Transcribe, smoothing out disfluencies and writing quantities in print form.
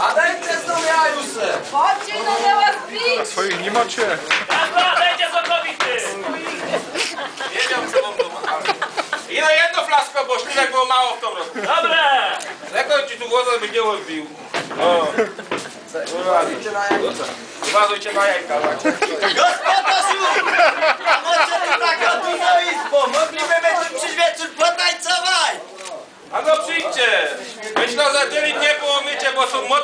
A dajcie z nami Ajusę! Chodźcie, no miała zbić! Swoich nie macie. Dobra, dajcie sokowity! Nie wiem, co wam doma. I na jedno flasko, bo śliwek było mało w tym roku. Dobra! Lekko ci tu głowę by nie odbił. O. Uważajcie na jajka. Uważajcie na jajka. Gospodarzu! A może tu taka duża izbo? Moglibyśmy tu przy wieczór potańcować! A no przyjdźcie. Myślę, że dzieli nie połomycie, bo są